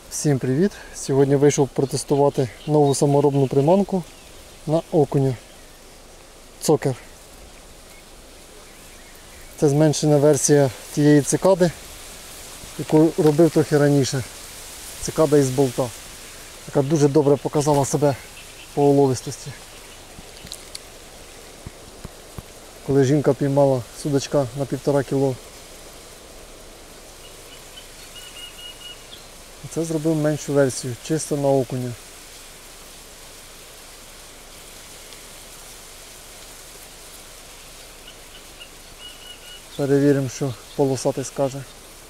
Всім привіт! Сьогодні вийшов протестувати нову саморобну приманку на окуня. Цокер. Це зменшена версія тієї цикади, яку робив трохи раніше. Цикада із болта, яка дуже добре показала себе по уловистості. Коли жінка піймала судачка на 1,5 кг. Це зробив меншу версію, чисто на окуня. Перевіримо, що полосатий скаже.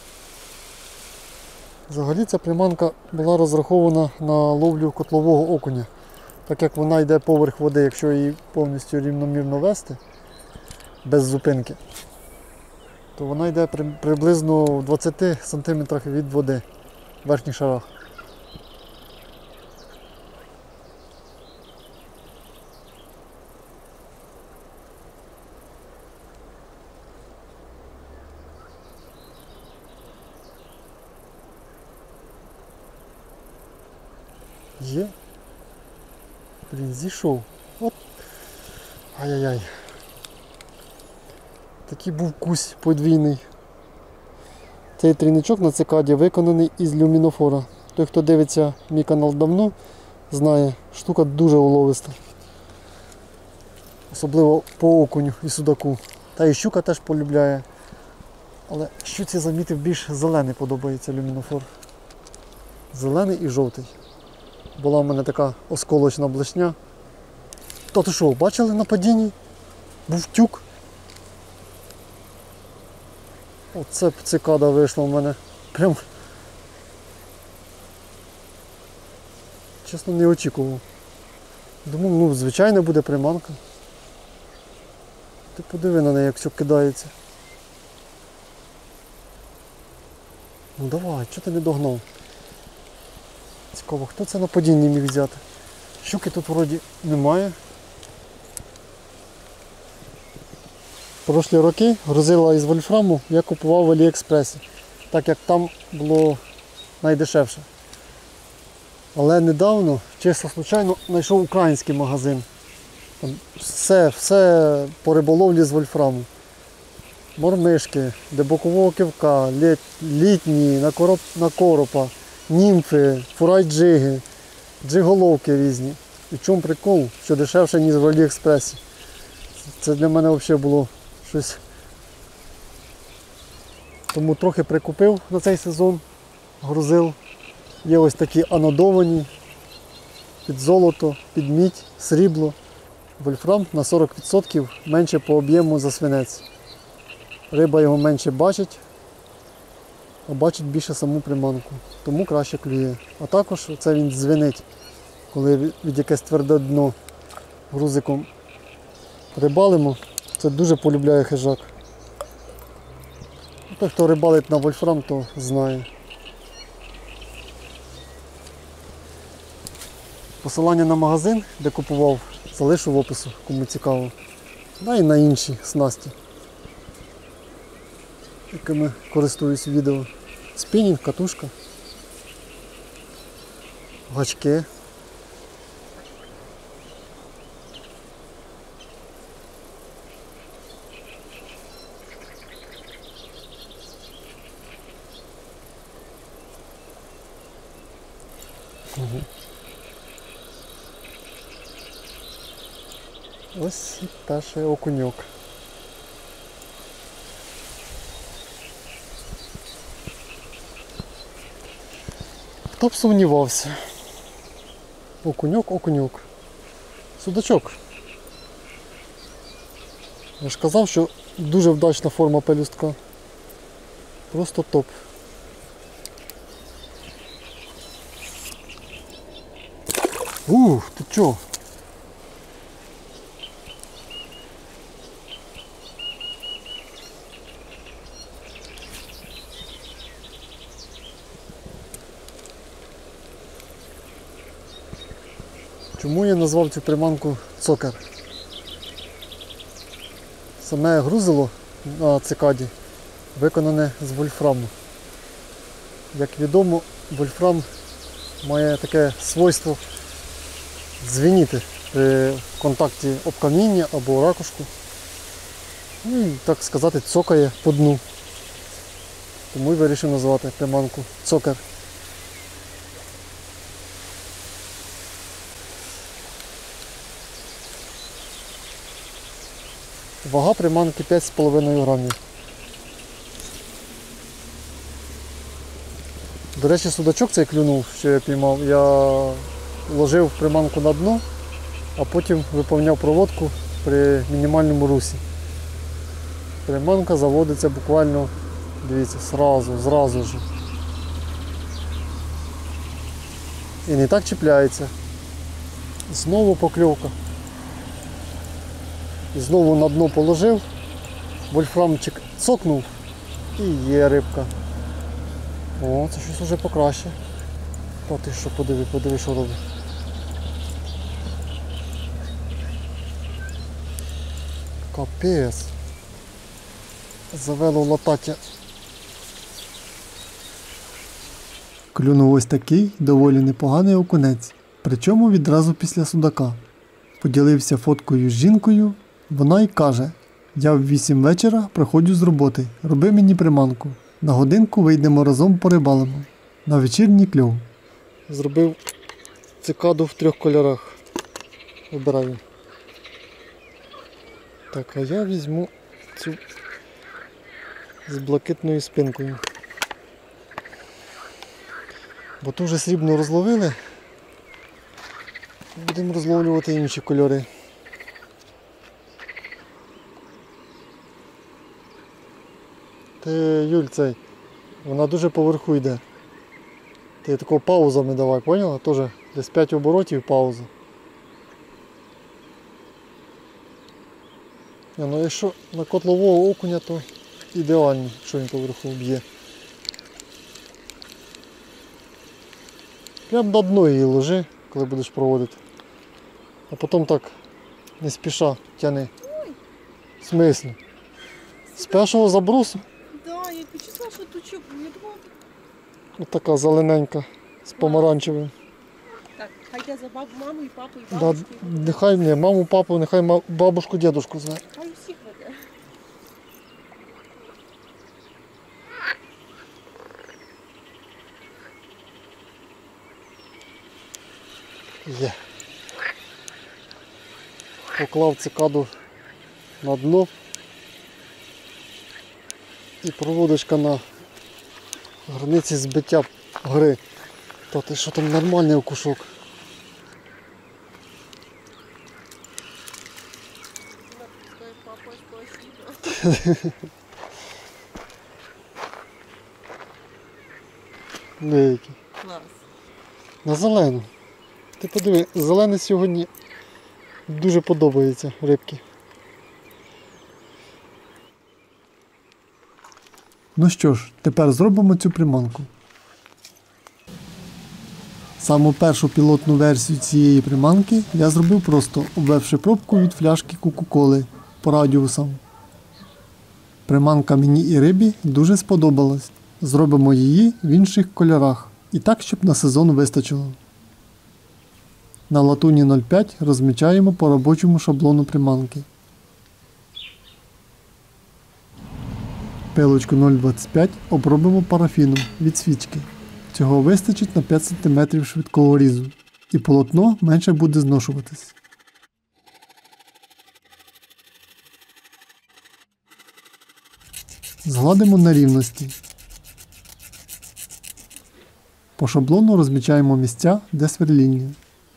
Взагалі ця приманка була розрахована на ловлю котлового окуня. Так як вона йде поверх води, якщо її повністю рівномірно вести, без зупинки, то вона йде приблизно в 20 см від води. В верхніх шарах. Є. Блін, зійшов. От. Ай-яй-яй. Такий був кусь подвійний. Цей трійничок на цикаді виконаний із люмінофора. Той, хто дивиться мій канал давно, знає, штука дуже уловиста. Особливо по окуню і судаку. Та і щука теж полюбляє. Але щуці, замітив, більш зелений подобається люмінофор. Зелений і жовтий. Була в мене така осколочна блешня. Та ти що, бачили на падінні? Був тюк. Оце цикада вийшла в мене. Прям, чесно, не очікував. Думав, ну, звичайно буде приманка. Ти подиви на неї, як все кидається. Ну давай, чого ти не догнав? Цікаво, хто це на падінні міг взяти? Щуки тут вроді немає. Прошлі роки грузила із вольфраму я купував в Аліекспресі, так як там було найдешевше. Але недавно, чисто случайно, знайшов український магазин. Там все по риболовлі з вольфраму. Мормишки, дебокового кивка, літні, на коропа, німфи, фурай-джиги, джиголовки різні. І в чому прикол, що дешевше, ніж в Аліекспресі. Це для мене взагалі було щось. Тому трохи прикупив на цей сезон, грузив. Є ось такі анодовані, під золото, під мідь, срібло. Вольфрам на 40% менше по об'єму за свинець. Риба його менше бачить, а бачить більше саму приманку. Тому краще клює. А також це він дзвенить, коли від якесь тверде дно грузиком рибалимо. Це дуже полюбляє хижак. Той, хто рибалить на вольфрам, то знає. Посилання на магазин, де купував, залишу в опису, кому цікаво. Да і на інші снасті, якими користуюсь відео. Спінінг, катушка, гачки. Ось і перший окуньок. Хто б сумнівався? Окуньок. Судачок. Я ж казав, що дуже вдачна форма пелюстка. Просто топ. Ти чо? Чому я назвав цю приманку цокер? Саме грузило на цикаді виконане з вольфраму. Як відомо, вольфрам має таке свойство дзвеніти при контакті об каміння або ракушку. Ну і, так сказати, цокає по дну. Тому і вирішив назвати приманку цокер. Вага приманки 5,5 грамів. До речі, судачок цей клюнув, що я піймав. Я ложив приманку на дно, а потім виповняв проводку при мінімальному русі. Приманка заводиться буквально, дивіться, зразу ж. І не так чіпляється. Знову покльовка. І знову на дно положив, вольфрамчик цокнув і є рибка. О, це щось вже покраще. Та ти що, подиви, що робить. Капець. Завело латаття. Клюнув ось такий доволі непоганий окунець. Причому відразу після судака. Поділився фоткою з жінкою. Вона й каже: я в 8 вечора приходжу з роботи, роби мені приманку. На годинку вийдемо разом порибалимо. На вечірній кльов. Зробив цикаду в 3 кольорах. Вибираю. Так, а я візьму цю з блакитною спинкою. Бо ту вже срібну розловили. Будемо розловлювати інші кольори. Ти, Юль, цей, вона дуже поверху йде. Ти такого паузами давай, поняла? Тоже десь 5 оборотів пауза. Ну якщо на котлового окуня, то ідеально, якщо він поверху б'є. Прям на дно її ложи, коли будеш проводити. А потім так, не спіша, тяни. В смислі? З першого забросу? Да, я почувствовала, що тучок. Я думала... Ось така зелененька, з помаранчевим. Так, хай йде за маму і папу, і Да, бабушку. нехай мені, маму, папу, нехай бабушку, дідушку знає. Хай усіх веде. Є. Поклав цикаду на дно. І проводочка на границі збиття гри. Та ти що там нормальний окушок. Папа, спасибо. Деякий. Клас. На зелену. Ти подиви, зелений сьогодні дуже подобається рибки. Ну що ж, тепер зробимо цю приманку. Саму першу пілотну версію цієї приманки я зробив просто, обвевши пробку від фляжки Кока-Коли по радіусам. Приманка мені і рибі дуже сподобалась. Зробимо її в інших кольорах. І так, щоб на сезон вистачило. На латуні 0,5 розмічаємо по робочому шаблону приманки. Пилочку 0,25 обробимо парафіном від свічки. Цього вистачить на 5 см швидкого різу. І полотно менше буде зношуватись. Згладимо на рівності. По шаблону розмічаємо місця, де сверління.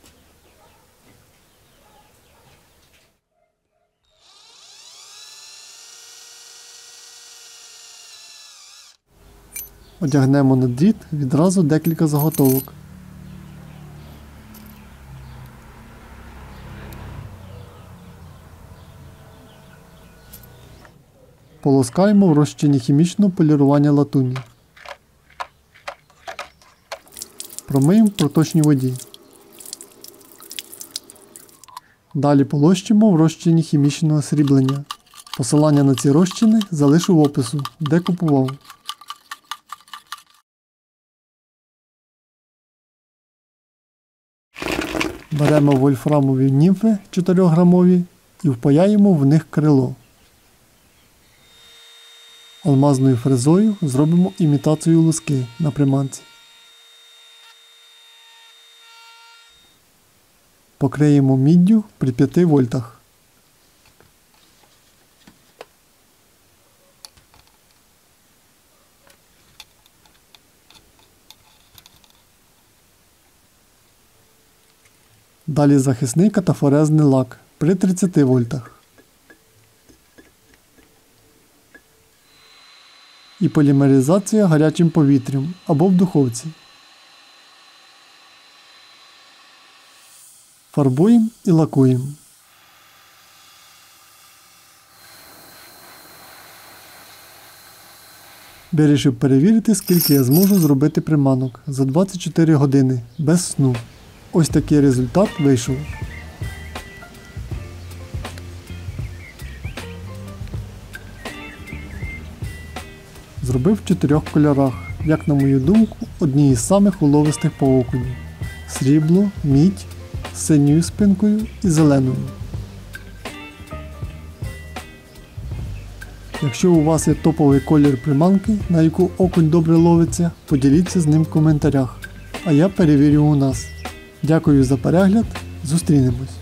Одягнемо на дріт відразу декілька заготовок. Полоскаємо в розчині хімічного полірування латуні. Промиємо в проточній воді. Далі полощимо в розчині хімічного сріблення. Посилання на ці розчини залишу в опису, де купував. Беремо вольфрамові німфи 4-грамові і впаяємо в них крило. Алмазною фрезою зробимо імітацію луски на приманці. Покриємо міддю при 5 вольтах. Далі захисний катафорезний лак при 30 вольтах. І полімеризація гарячим повітрям або в духовці. Фарбуємо і лакуємо. Вирішив перевірити, скільки я зможу зробити приманок за 24 години без сну. Ось такий результат вийшов. Зробив в 4 кольорах, як на мою думку, одні із самих уловистих по окуню. Срібло, мідь, з синьою спинкою і зеленою. Якщо у вас є топовий колір приманки, на яку окунь добре ловиться, поділіться з ним в коментарях, а я перевірю у нас. Дякую за перегляд, зустрінемось!